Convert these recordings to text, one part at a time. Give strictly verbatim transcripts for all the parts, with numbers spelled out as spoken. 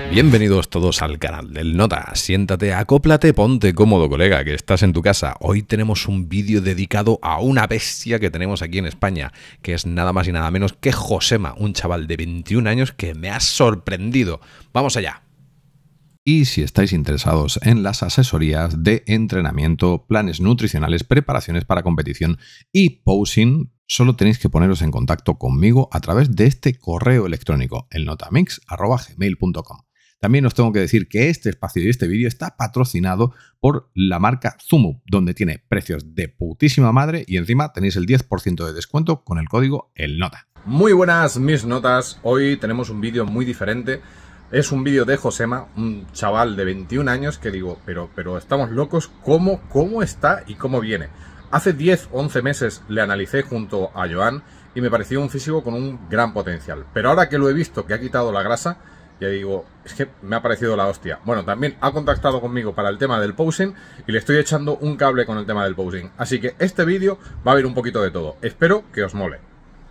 Bienvenidos todos al canal del Nota. Siéntate, acóplate, ponte cómodo, colega, que estás en tu casa. Hoy tenemos un vídeo dedicado a una bestia que tenemos aquí en España, que es nada más y nada menos que Josema, un chaval de veintiún años que me ha sorprendido. ¡Vamos allá! Y si estáis interesados en las asesorías de entrenamiento, planes nutricionales, preparaciones para competición y posing, solo tenéis que poneros en contacto conmigo a través de este correo electrónico, elnotamix arroba gmail punto com. También os tengo que decir que este espacio y este vídeo está patrocinado por la marca Zumu, donde tiene precios de putísima madre y encima tenéis el diez por ciento de descuento con el código ELNOTA. Muy buenas mis notas, hoy tenemos un vídeo muy diferente. Es un vídeo de Josema, un chaval de veintiún años que digo, pero, pero estamos locos, ¿cómo, cómo está y cómo viene? Hace diez o once meses le analicé junto a Joan y me pareció un físico con un gran potencial. Pero ahora que lo he visto, que ha quitado la grasa, ya digo, es que me ha parecido la hostia. Bueno, también ha contactado conmigo para el tema del posing y le estoy echando un cable con el tema del posing. Así que este vídeo va a haber un poquito de todo. Espero que os mole.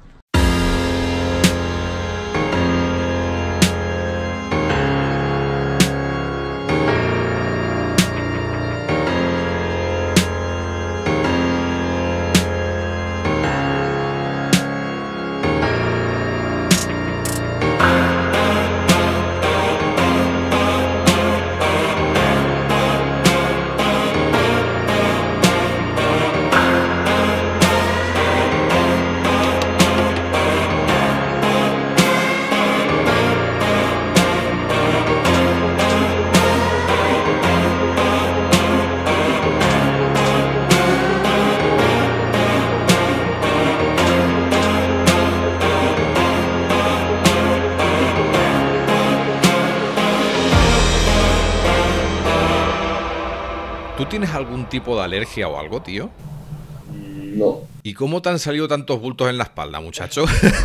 ¿Tú tienes algún tipo de alergia o algo, tío? No. ¿Y cómo te han salido tantos bultos en la espalda, muchacho?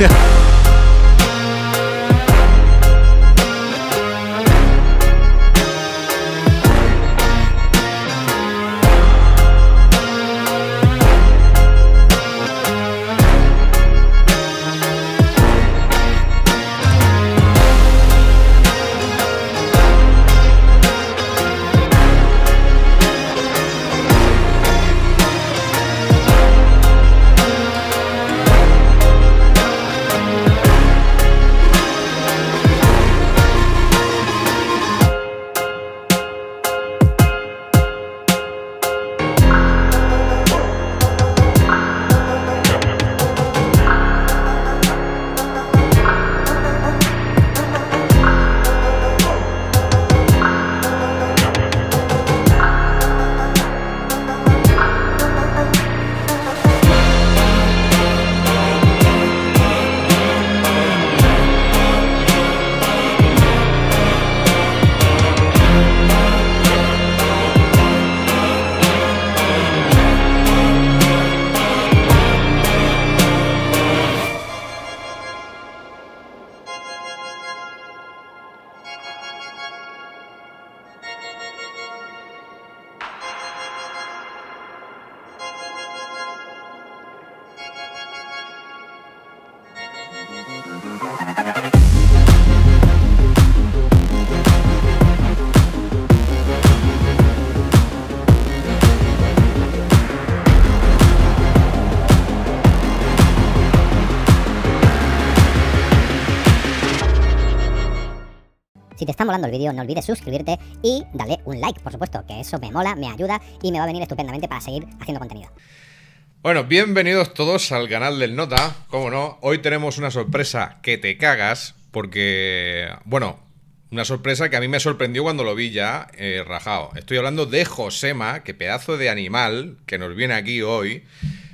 Si te está molando el vídeo, no olvides suscribirte y darle un like, por supuesto, que eso me mola, me ayuda y me va a venir estupendamente para seguir haciendo contenido. Bueno, bienvenidos todos al canal del Nota, cómo no. Hoy tenemos una sorpresa que te cagas, porque, bueno, una sorpresa que a mí me sorprendió cuando lo vi ya eh, rajado. Estoy hablando de Josema, que pedazo de animal que nos viene aquí hoy.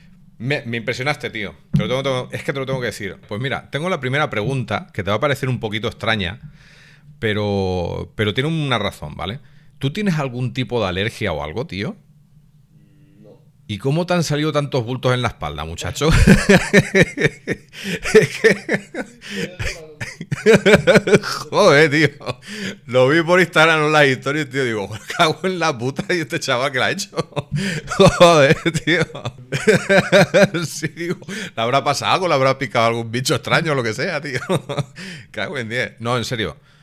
Me, me impresionaste, tío. Te lo tengo, es que te lo tengo que decir. Pues mira, tengo la primera pregunta, que te va a parecer un poquito extraña, pero, pero tiene una razón, ¿vale? ¿Tú tienes algún tipo de alergia o algo, tío? No. ¿Y cómo te han salido tantos bultos en la espalda, muchacho? Joder, tío. Lo vi por Instagram en las historias, tío. Digo, me cago en la puta y este chaval que la ha hecho. Joder, tío. Sí, digo, ¿le habrá pasado algo? ¿Le habrá picado algún bicho extraño o lo que sea, tío? Cago en diez. No, en serio.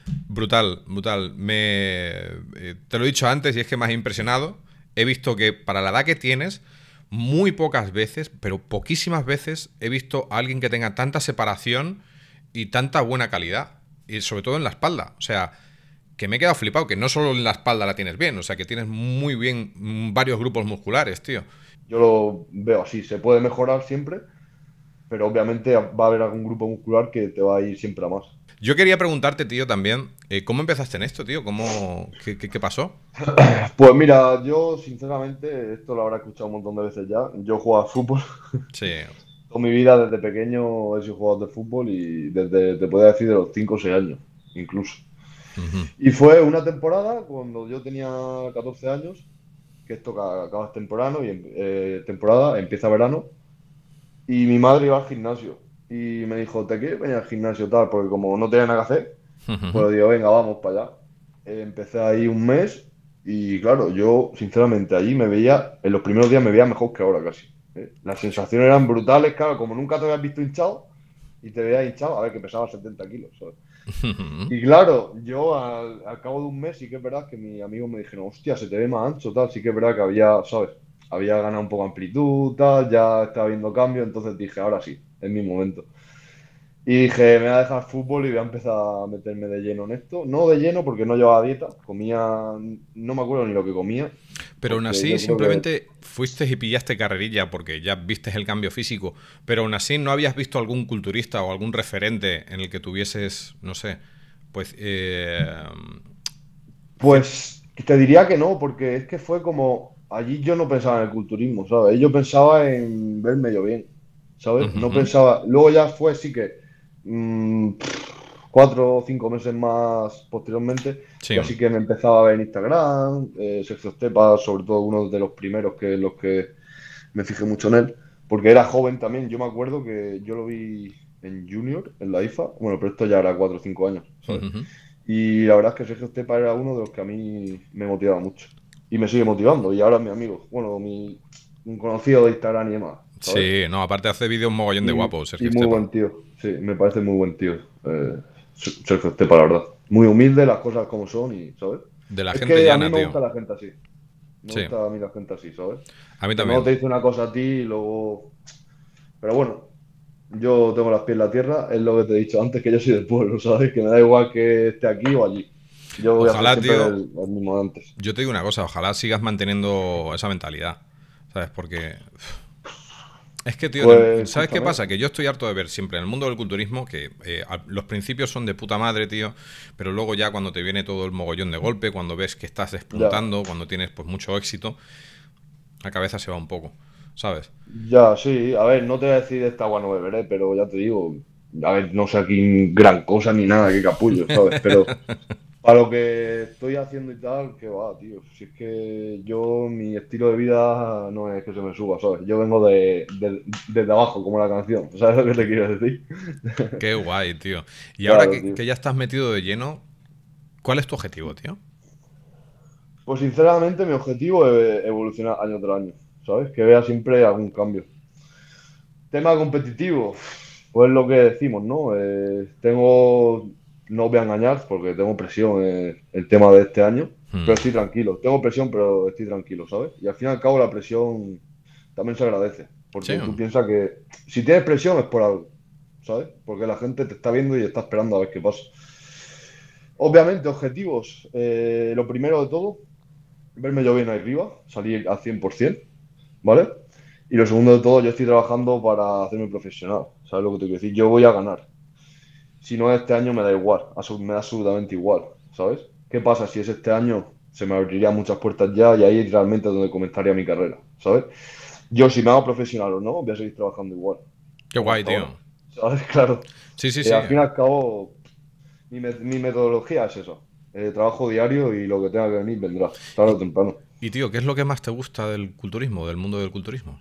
Brutal, brutal. Me, eh, te lo he dicho antes y es que me has impresionado. He visto que para la edad que tienes, muy pocas veces, pero poquísimas veces, he visto a alguien que tenga tanta separación y tanta buena calidad. Y sobre todo en la espalda. O sea, que me he quedado flipado, que no solo en la espalda la tienes bien, o sea, que tienes muy bien mm, varios grupos musculares, tío. Yo lo veo así, se puede mejorar siempre, pero obviamente va a haber algún grupo muscular que te va a ir siempre a más. Yo quería preguntarte, tío, también, eh, ¿cómo empezaste en esto, tío? ¿Cómo, qué, qué, qué pasó? Pues mira, yo sinceramente, esto lo habrá escuchado un montón de veces ya, yo juego al fútbol. Sí. Toda mi vida desde pequeño he sido jugador de fútbol y desde, te puedo decir, de los cinco o seis años, incluso. Uh-huh. Y fue una temporada cuando yo tenía catorce años, que esto ca- acaba temprano y eh, temporada, empieza verano, y mi madre iba al gimnasio y me dijo, ¿te quieres venir al gimnasio tal? Porque como no tenía nada que hacer, Uh-huh. pues digo, venga, vamos para allá. Eh, empecé ahí un mes y claro, yo sinceramente allí me veía, en los primeros días me veía mejor que ahora casi. ¿eh? Las sensaciones eran brutales, claro, como nunca te habías visto hinchado y te veías hinchado, a ver, que pesaba setenta kilos, ¿sabes? Uh-huh. Y claro, yo al, al cabo de un mes sí que es verdad que mis amigos me dijeron, hostia, se te ve más ancho, tal, sí que es verdad que había, ¿sabes? Había ganado un poco de amplitud, tal, ya estaba viendo cambio, entonces dije, ahora sí, es mi momento. Y dije, me voy a dejar fútbol y voy a empezar a meterme de lleno en esto. No de lleno porque no llevaba dieta, comía, no me acuerdo ni lo que comía, Pero aún porque así yo creo que, simplemente fuiste y pillaste carrerilla porque ya viste el cambio físico, pero aún así no habías visto algún culturista o algún referente en el que tuvieses, no sé, pues... Eh, cier- pues te diría que no, porque es que fue como, allí yo no pensaba en el culturismo, ¿sabes? Yo pensaba en verme yo bien, ¿sabes? No Ujú. pensaba, luego ya fue sí que mm, cuatro o cinco meses más posteriormente, Sí. ya sí que me empezaba a ver en Instagram, eh, Sergio Estepa, sobre todo uno de los primeros que los que me fijé mucho en él, porque era joven también, yo me acuerdo que yo lo vi en Junior, en la I F A, bueno, pero esto ya era cuatro o cinco años, ¿sabes? Ujú. Y la verdad es que Sergio Estepa era uno de los que a mí me motivaba mucho. Y me sigue motivando. Y ahora es mi amigo. Bueno, mi un conocido de Instagram y demás, ¿sabes? Sí, no, aparte hace vídeos mogollón de Y, guapos, y Sergio muy Estepa. buen tío. Sí, me parece muy buen tío. eh, Sergio Estepa, la verdad. Muy humilde, las cosas como son y, ¿sabes? De la Es gente que a mí llana, me tío. gusta la gente así. Me Sí, gusta a mí la gente así, ¿sabes? a mí Que no también. te dice una cosa a ti y luego... Pero bueno, yo tengo las pies en la tierra, es lo que te he dicho antes, que yo soy del pueblo, ¿sabes? Que me da igual que esté aquí o allí. Yo voy a hacer Ojalá, siempre tío, el, el mismo de antes. yo te digo una cosa, ojalá sigas manteniendo esa mentalidad, ¿sabes? Porque es que, tío, Pues ¿sabes qué escúchame, pasa? Que yo estoy harto de ver siempre en el mundo del culturismo que eh, a- los principios son de puta madre, tío, pero luego ya cuando te viene todo el mogollón de golpe, cuando ves que estás ya, despuntando, cuando tienes pues mucho éxito, la cabeza se va un poco, ¿sabes? ya, sí, a ver, no te voy a decir esta agua no beberé, pero ya te digo, a ver, no sé aquí gran cosa ni nada, qué capullo, ¿sabes? Pero para lo que estoy haciendo y tal, que va, tío, si es que yo, mi estilo de vida no es que se me suba, ¿sabes? Yo vengo de, de- desde abajo, como la canción, ¿sabes lo que te quiero decir? Qué guay, tío. Y ahora Claro, que, tío. que ya estás metido de lleno, ¿cuál es tu objetivo, tío? Pues sinceramente mi objetivo es evolucionar año tras año, ¿sabes? Que vea siempre algún cambio. Tema competitivo, pues lo que decimos, ¿no? Eh, tengo, no os voy a engañar porque tengo presión en el tema de este año, Hmm. pero estoy tranquilo. Tengo presión, pero estoy tranquilo, ¿sabes? Y al fin y al cabo la presión también se agradece, Sí. porque tú piensas que si tienes presión es por algo, ¿sabes? Porque la gente te está viendo y está esperando a ver qué pasa. Obviamente, objetivos. eh, lo primero de todo, verme yo bien ahí arriba, salir al cien por ciento, ¿vale? Y lo segundo de todo, yo estoy trabajando para hacerme profesional. ¿Sabes lo que te quiero decir? Yo voy a ganar. Si no es este año, me da igual. abso- Me da absolutamente igual. ¿Sabes? ¿Qué pasa si es este año? Se me abrirían muchas puertas ya y ahí realmente es donde comenzaría mi carrera. ¿Sabes? Yo, si me hago profesional o no, voy a seguir trabajando igual. Qué Como guay, hasta ahora. tío. ¿Sabes? Claro. Sí, sí, Eh, sí. al fin y al cabo, mi, me- mi metodología es eso. Eh, trabajo diario y lo que tenga que venir vendrá, tarde o Y, temprano. y, tío, ¿qué es lo que más te gusta del culturismo, del mundo del culturismo?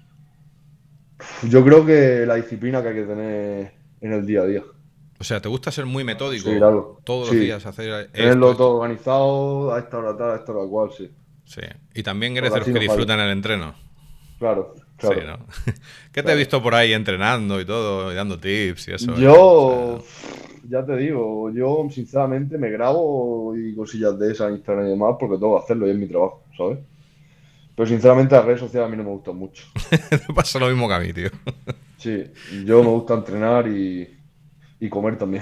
Yo creo que la disciplina que hay que tener en el día a día. O sea, ¿te gusta ser muy Sí, metódico claro. todos los Sí. días, hacer esto, Tenerlo esto? todo organizado, a esta hora tal, a esta hora cual, sí. Sí. Y también eres Porque de los así que no falla. disfrutan el entreno. Claro. Sí, Claro, ¿no? ¿Qué te he claro. visto por ahí entrenando y todo, y dando tips y eso, ¿eh? O Yo, sea, ya te digo, yo sinceramente me grabo y cosillas de esas en Instagram y demás porque tengo que hacerlo y es mi trabajo, ¿sabes? Pero sinceramente las redes sociales a mí no me gustan mucho. te pasa lo mismo que a mí, tío. Sí, yo me gusta entrenar y, y comer también.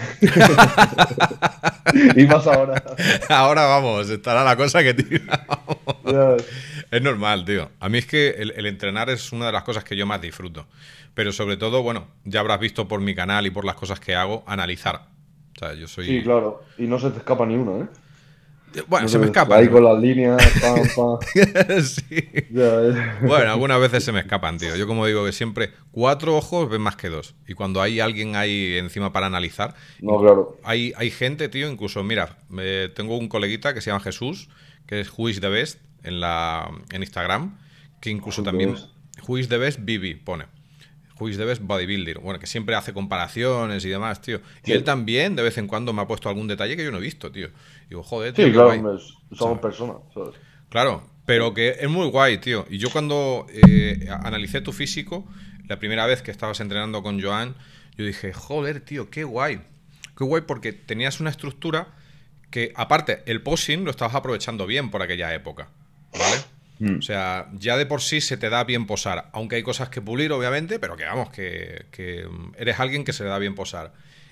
Y más ahora. Ahora vamos, estará la cosa que tira. Ya, Es normal, tío. A mí es que el, el entrenar es una de las cosas que yo más disfruto. Pero sobre todo, bueno, ya habrás visto por mi canal y por las cosas que hago, analizar. O sea, yo sí, soy... claro. Y no se te escapa ni uno, ¿eh? Bueno, No se me se te... Ahí escapan. con las líneas, pam, pam. Sí. Ya, Bueno, ya. algunas veces se me escapan, tío. Yo como digo que siempre cuatro ojos ven más que dos. Y cuando hay alguien ahí encima para analizar, No, inc- claro. hay, hay gente, tío, incluso, mira, eh, tengo un coleguita que se llama Jesús, que es Who is the Best en, la, en Instagram, que incluso Joder, también ves. Who is the Best B B pone. Who is the Best Bodybuilder. Bueno, que siempre hace comparaciones y demás, tío. Y él Sí, también de vez en cuando me ha puesto algún detalle que yo no he visto, tío. Digo, joder, tío, sí, qué claro, guay. hombre, somos ¿Sabes? personas, ¿sabes? Claro, Sí. pero que es muy guay, tío. Y yo cuando eh, analicé tu físico, la primera vez que estabas entrenando con Joan, yo dije, joder, tío, qué guay. Qué guay porque tenías una estructura que, aparte, el posing lo estabas aprovechando bien por aquella época, ¿vale? O Mm. sea, ya de por sí se te da bien posar, aunque hay cosas que pulir, obviamente, pero que vamos, que, que eres alguien que se le da bien posar.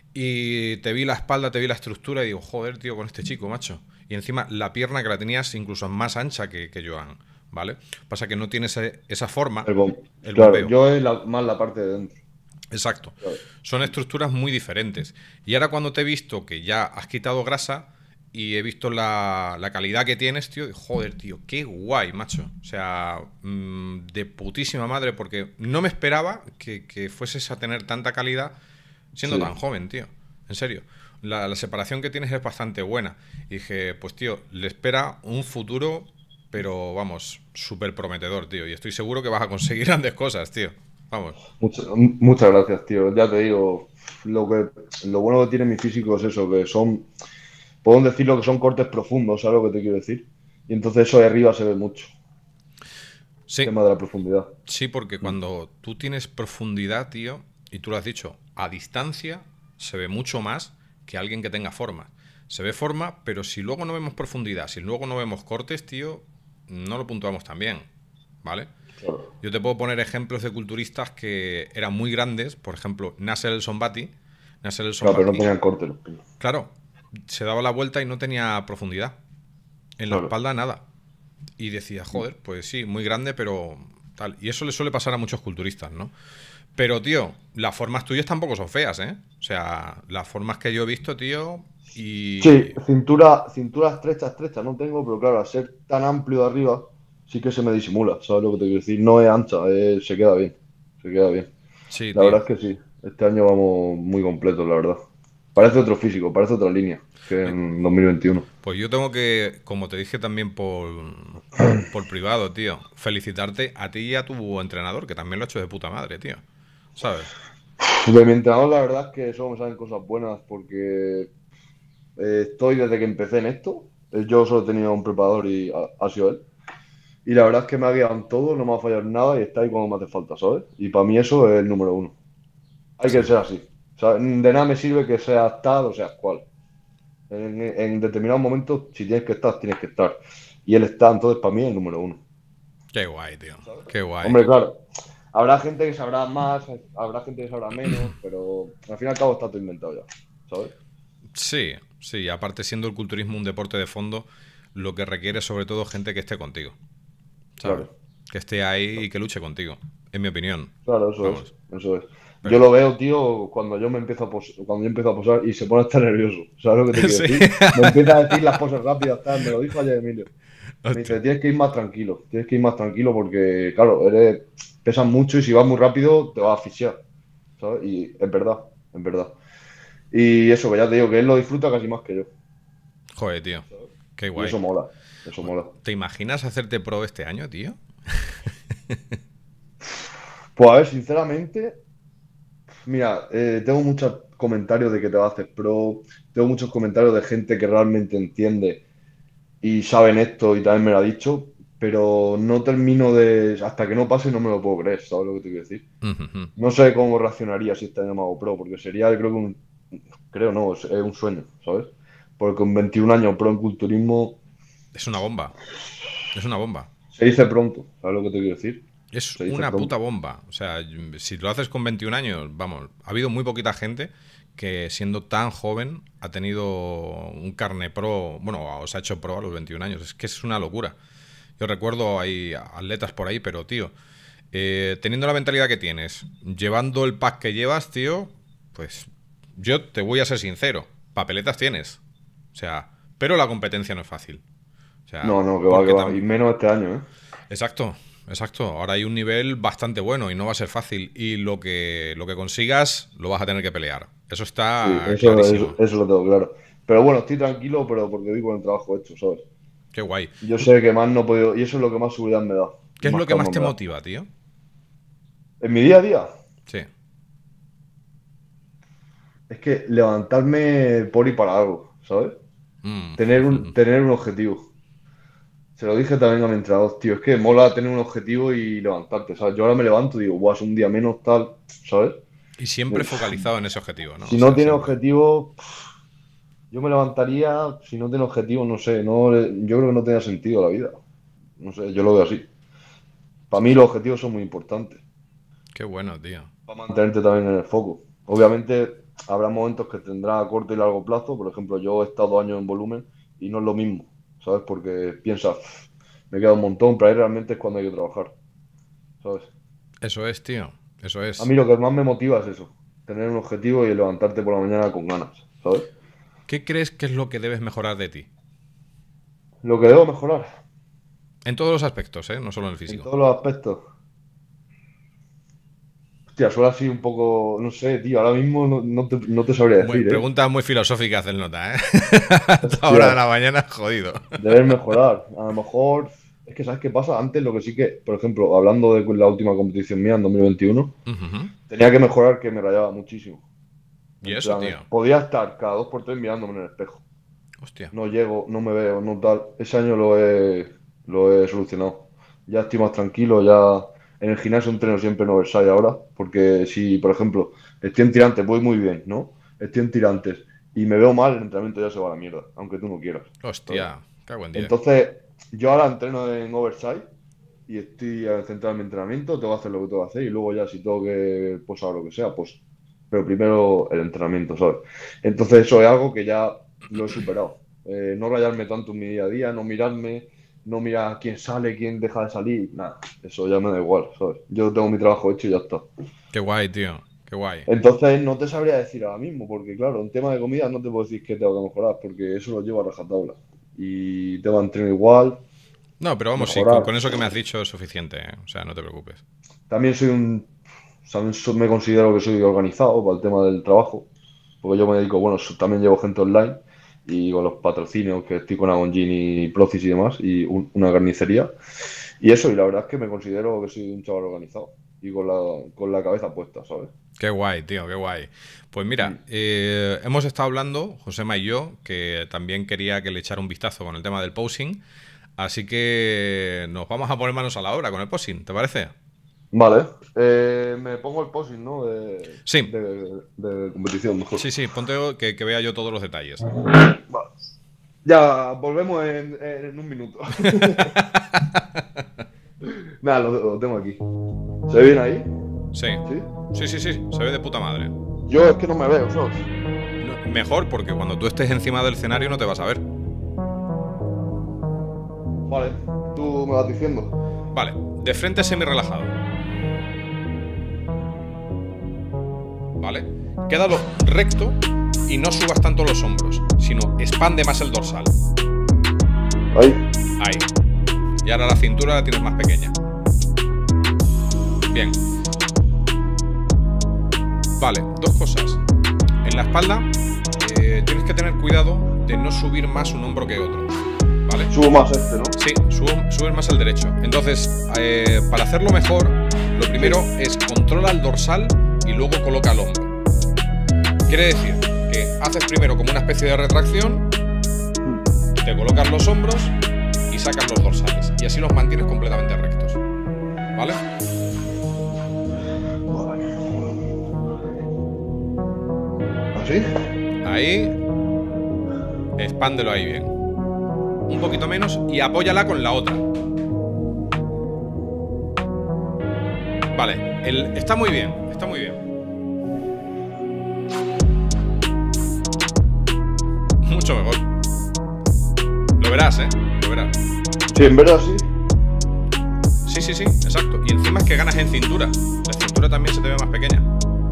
Y te vi la espalda, te vi la estructura y digo, joder, tío, con este chico, macho. Y encima la pierna que la tenías incluso más ancha que, que Joan, ¿vale? Pasa que no tienes ese- esa forma, El bom- el Claro, bombeo. yo es la- más la parte de dentro. Exacto. ¿Sabes? Son estructuras muy diferentes. Y ahora cuando te he visto que ya has quitado grasa y he visto la, la calidad que tienes, tío, digo, joder, tío, qué guay, macho. O sea, mm, de putísima madre, porque no me esperaba que, que fueses a tener tanta calidad siendo tan Sí. joven, tío. En serio. La, la separación que tienes es bastante buena. Y dije, pues tío, le espera un futuro, pero vamos, súper prometedor, tío. Y estoy seguro que vas a conseguir grandes cosas, tío. Vamos. Muchas, muchas gracias, tío. Ya te digo, lo que, lo bueno que tiene mi físico es eso, que son, podemos decirlo que son cortes profundos, ¿sabes lo que te quiero decir? Y entonces eso de arriba se ve mucho, el Sí, tema de la profundidad. sí, porque Mm. cuando tú tienes profundidad, tío, y tú lo has dicho, a distancia se ve mucho más que alguien que tenga forma. Se ve forma, pero si luego no vemos profundidad, si luego no vemos cortes, tío, no lo puntuamos tan bien, ¿vale? Claro, Yo te puedo poner ejemplos de culturistas que eran muy grandes, por ejemplo, Nasser El Sonbati. Nasser El claro, pero no Sonbati, tenían corte los pies. claro, se daba la vuelta y no tenía profundidad. En la Claro. espalda nada. Y decía, joder, pues sí, muy grande, pero tal. Y eso le suele pasar a muchos culturistas, ¿no? Pero, tío, las formas tuyas tampoco son feas, ¿eh? O sea, las formas que yo he visto, tío, Sí, y... cintura, cintura estrecha, estrecha no tengo, pero claro, al ser tan amplio de arriba, sí que se me disimula, ¿sabes lo que te quiero decir? No es ancha, eh, se queda bien, se queda bien. Sí, La tío. verdad es que sí, este año vamos muy completos, la verdad. Parece otro físico, parece otra línea que Eh, en dos mil veintiuno. Pues yo tengo que, como te dije también por, por privado, tío, felicitarte a ti y a tu entrenador, que también lo ha hecho de puta madre, tío. ¿Sabes? De mi entrenador, la verdad es que solo me salen cosas buenas porque eh, estoy desde que empecé en esto. Eh, Yo solo he tenido un preparador y ha, ha sido él. Y la verdad es que me ha guiado en todo, no me ha fallado en nada y está ahí cuando me hace falta, ¿sabes? Y para mí eso es el número uno. Hay Sí. que ser así. O sea, de nada me sirve que seas tal o seas cual. En, en determinados momentos, si tienes que estar, tienes que estar. Y él está, entonces para mí es el número uno. Qué guay, tío. Qué guay. Hombre, claro, habrá gente que sabrá más, habrá gente que sabrá menos, pero al fin y al cabo está todo inventado ya, ¿sabes? Sí, sí. Aparte, siendo el culturismo un deporte de fondo, lo que requiere es sobre todo gente que esté contigo. ¿Sabes? Claro, Que esté ahí y que luche contigo. En mi opinión. claro, eso es, Vamos. eso es. Pero... Yo lo veo, tío, cuando yo me empiezo a pos- cuando yo empiezo a posar y se pone a estar nervioso, ¿sabes lo que te quiero Sí. decir? Me empieza a decir las poses rápidas, tal, me lo dijo ayer Emilio. Me dice, Hostia. tienes que ir más tranquilo, tienes que ir más tranquilo porque, claro, eres, pesas mucho y si vas muy rápido te vas a asfixiar, ¿sabes? Y es verdad, es verdad. Y eso, que ya te digo, que él lo disfruta casi más que yo. Joder, tío. Qué Y guay. eso mola, eso mola. ¿Te imaginas hacerte pro este año, tío? Pues a ver, sinceramente, mira, eh, tengo muchos comentarios de que te vas a hacer pro, tengo muchos comentarios de gente que realmente entiende y saben esto y también me lo ha dicho, pero no termino de... Hasta que no pase no me lo puedo creer, ¿sabes lo que te quiero decir? Ujú. No sé cómo reaccionaría si este año me hago pro, porque sería, creo que un... Creo no, es es un sueño, ¿sabes? Porque con veintiún años pro en culturismo Es una bomba. Es una bomba. se dice pronto, ¿sabes lo que te quiero decir? Es Se dice una pronto. puta bomba. O sea, si lo haces con veintiún años, vamos, ha habido muy poquita gente que siendo tan joven ha tenido un carne pro, bueno, o se ha hecho pro a los veintiún años. Es que es una locura. Yo recuerdo, hay atletas por ahí, pero tío, eh, teniendo la mentalidad que tienes, llevando el pack que llevas, tío, pues yo te voy a ser sincero, papeletas tienes. O sea, pero la competencia no es fácil. O sea, No, no, que va, porque que va. tam- Y menos este año, ¿eh? Exacto, exacto. Ahora hay un nivel bastante bueno y no va a ser fácil. Y lo que, lo que consigas lo vas a tener que pelear. Eso está Sí, eso, clarísimo. eso, eso lo tengo claro. Pero bueno, estoy tranquilo, pero porque voy con el trabajo hecho, ¿sabes? Qué guay. Yo sé que más no he podido, y eso es lo que más seguridad me da. ¿Qué es lo que más calma te me da. motiva, tío? En mi día a día, Sí. es que levantarme por y para algo, ¿sabes? Mm. Tener un, tener un objetivo. Se lo dije también a mi entrenador, tío, es que mola tener un objetivo y levantarte, ¿sabes? Yo ahora me levanto y digo, guau, es un día menos tal, ¿sabes? Y siempre focalizado en ese objetivo, ¿no? Si O no sea, tiene siempre. objetivo, yo me levantaría, si no tiene objetivo, no sé, no, le- yo creo que no tenía sentido la vida. No sé, yo lo veo así. Para mí los objetivos son muy importantes, Qué bueno, tío. para mantenerte también en el foco. Obviamente habrá momentos que tendrá a corto y largo plazo, por ejemplo, yo he estado dos años en volumen y no es lo mismo, ¿sabes? Porque piensas, "Uf, me queda un montón", pero ahí realmente es cuando hay que trabajar, ¿sabes? Eso es, tío. Eso es. A mí lo que más me motiva es eso, tener un objetivo y levantarte por la mañana con ganas, ¿sabes? ¿Qué crees que es lo que debes mejorar de ti? Lo que debo mejorar En todos los aspectos, ¿eh? No solo en el en físico. todos los aspectos. Hostia, suena así un poco, no sé, tío, ahora mismo no, no te, no te sabría Muy, decir, ¿eh? pregunta muy filosófica hace el nota, ¿eh? A esta hora de la mañana, jodido. Deber mejorar. A lo mejor, es que ¿sabes qué pasa? Antes lo que sí que, por ejemplo, hablando de la última competición mía en dos mil veintiuno, Ujú. tenía que mejorar que me rayaba muchísimo. ¿Y En eso, plan, tío? podía estar cada dos por tres mirándome en el espejo. Hostia. No llego, no me veo, no tal. Ese año lo he, lo he solucionado. Ya estoy más tranquilo, ya en el gimnasio entreno siempre en oversize ahora, porque si, por ejemplo, estoy en tirantes, voy muy bien, ¿no? Estoy en tirantes y me veo mal, el entrenamiento ya se va a la mierda, aunque tú no quieras. Hostia. Cago en diez. Entonces, yo ahora entreno en oversize y estoy centrado en mi entrenamiento, tengo que hacer lo que tengo que hacer y luego ya si tengo que posar lo que sea, pues, pero primero el entrenamiento, ¿sabes? Entonces eso es algo que ya lo he superado. Eh, no rayarme tanto en mi día a día, no mirarme, no mirar quién sale, quién deja de salir, nada, eso ya me da igual, ¿sabes? Yo tengo mi trabajo hecho y ya está. Qué guay, tío. Qué guay. Entonces no te sabría decir ahora mismo, porque claro, en tema de comida no te puedo decir que tengo que mejorar, porque eso lo llevo a rajatabla. Y te entreno igual. No, pero vamos, sí, Mejorar. con, con eso que me has dicho es suficiente, ¿eh? O sea, no te preocupes. También soy un. También so- me considero que soy organizado para el tema del trabajo, porque yo me dedico, bueno, so- también llevo gente online y con los patrocinios que estoy con Agongini, Procis y demás, y un- una carnicería. Y eso, y la verdad es que me considero que soy un chaval organizado y con la, con la cabeza puesta, ¿sabes? Qué guay, tío, qué guay. Pues mira, eh, hemos estado hablando, Josema y yo, que también quería que le echara un vistazo con el tema del posing. Así que nos vamos a poner manos a la obra con el posing, ¿te parece? Vale, eh, me pongo el posing, ¿no? De, Sí. de, de competición, mejor. Sí, sí, ponte que, que vea yo todos los detalles. Vale. Ya, volvemos en, en un minuto. Nada, lo, lo tengo aquí. ¿Se ve bien ahí? Sí, ¿Sí? sí, sí, sí, se ve de puta madre. Yo es que no me veo, ¿sabes? No, mejor, porque cuando tú estés encima del escenario no te vas a ver. Vale, tú me vas diciendo. Vale, de frente semi-relajado. Vale, quédalo recto y no subas tanto los hombros, sino expande más el dorsal. Ahí. Ahí. Y ahora la cintura la tienes más pequeña. Bien. Vale, dos cosas. En la espalda eh, tienes que tener cuidado de no subir más un hombro que otro. ¿Vale? Subo más este, ¿no? Sí, sube, sube más el derecho. Entonces, eh, para hacerlo mejor, lo primero es controla el dorsal y luego coloca el hombro. Quiere decir que haces primero como una especie de retracción, te colocas los hombros y sacas los dorsales. Y así los mantienes completamente rectos. ¿Vale? ¿Así? Ahí. Expándelo ahí bien. Un poquito menos y apóyala con la otra. Vale, el, está muy bien, está muy bien. Mucho mejor. Lo verás, ¿eh? Lo verás. Sí, en verdad sí. Sí, sí, sí, exacto. Y encima es que ganas en cintura. La cintura también se te ve más pequeña.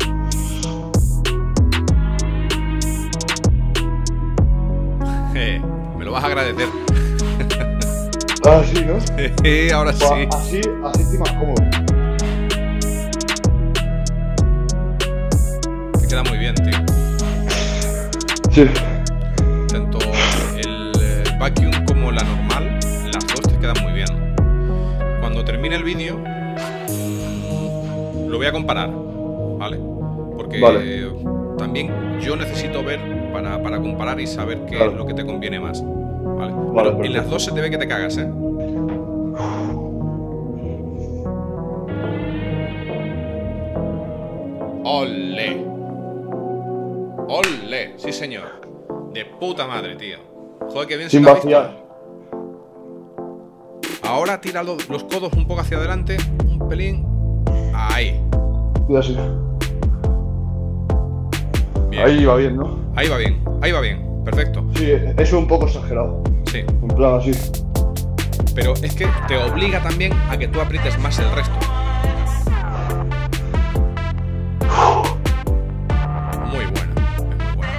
Eh, me lo vas a agradecer. Ah, sí, ¿no? Ahora sí. Pues así, así estoy más cómodo. Te queda muy bien, tío. Sí. Tanto el eh, vacuum como la normal, las dos te quedan muy bien. Cuando termine el vídeo, lo voy a comparar, ¿vale? Porque Vale. también yo necesito ver para, para comparar y saber qué Claro. es lo que te conviene más, ¿vale? Vale, Pero en perfecto. las dos se te ve que te cagas, ¿eh? ¡Ole! ¡Ole! Sí, señor. De puta madre, tío. Joder, qué bien Sin se te ha visto. vaciar. Ahora tira lo- los codos un poco hacia adelante, un pelín. Ahí. Y así. Bien. Ahí va bien, ¿no? Ahí va bien, ahí va bien. Perfecto. Sí, eso es un poco exagerado. Sí. En plan así. Pero es que te obliga también a que tú aprietes más el resto. Muy buena, es muy buena.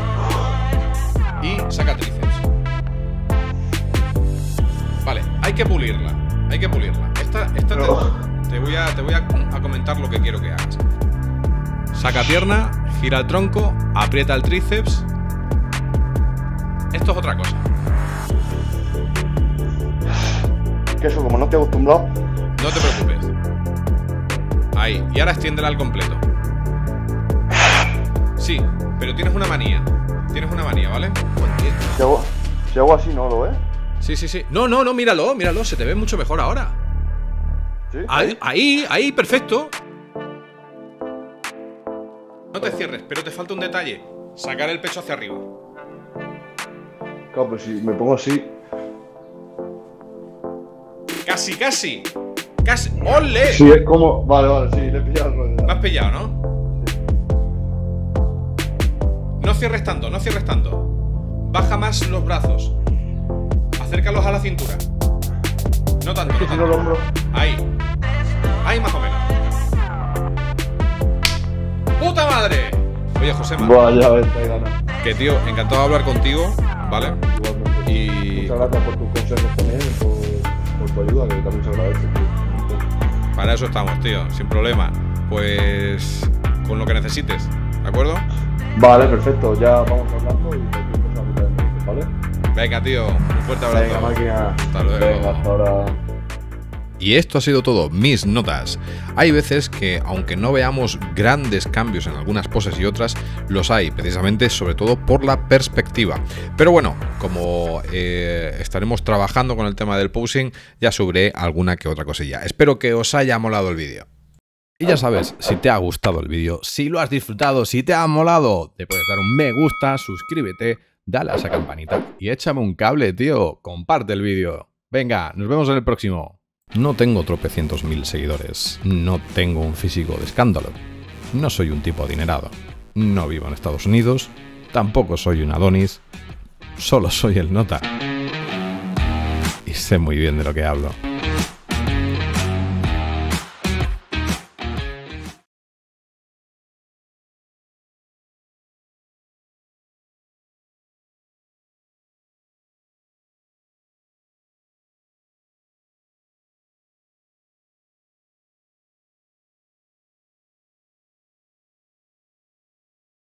Y saca tríceps. Vale, hay que pulirla. Hay que pulirla. Esta, esta te, te voy, a, te voy a, a comentar lo que quiero que hagas. Saca pierna, gira el tronco, aprieta el tríceps. Esto es otra cosa. Que eso, como no estoy acostumbrado. No te preocupes. Ahí, y ahora extiéndela al completo. Sí, pero tienes una manía. Tienes una manía, ¿vale? Si hago, si hago así, ¿no lo ves? Sí, sí, sí. No, no, no, míralo, míralo. Se te ve mucho mejor ahora. ¿Sí? Ahí, ahí, ahí, perfecto. No te cierres, pero te falta un detalle. Sacar el pecho hacia arriba. Claro, pues si me pongo así. Casi, casi. Casi. ¡Ole! Sí, es como. Vale, vale, sí, le he pillado el rollo. Me has pillado, ¿no? No cierres tanto, no cierres tanto. Baja más los brazos. Acércalos a la cintura. No tanto, Es que no si no el tanto. hombro. Ahí. Ahí más o menos. ¡Puta madre! Oye, Josema, Buah, ya ves, te gana. que tío, encantado de hablar contigo, ¿vale? Igualmente. Y Muchas gracias por tus consejos también, por, por tu ayuda, que también se agradece, tío. para eso estamos, tío, sin problema. Pues con lo que necesites, ¿de acuerdo? Vale, perfecto, ya vamos hablando y cualquier cosa que te dices, ¿vale? Venga, tío, un fuerte abrazo. Venga, máquina. Hasta luego. Venga, hasta ahora. Y esto ha sido todo, mis notas. Hay veces que, aunque no veamos grandes cambios en algunas poses y otras, los hay, precisamente, sobre todo por la perspectiva. Pero bueno, como eh, estaremos trabajando con el tema del posing, ya subiré alguna que otra cosilla. Espero que os haya molado el vídeo. Y ya sabes, si te ha gustado el vídeo, si lo has disfrutado, si te ha molado, te puedes dar un me gusta, suscríbete, dale a esa campanita y échame un cable, tío. Comparte el vídeo. Venga, nos vemos en el próximo. No tengo tropecientos mil seguidores, no tengo un físico de escándalo, no soy un tipo adinerado, no vivo en Estados Unidos, tampoco soy un Adonis, solo soy el Nota. Y sé muy bien de lo que hablo.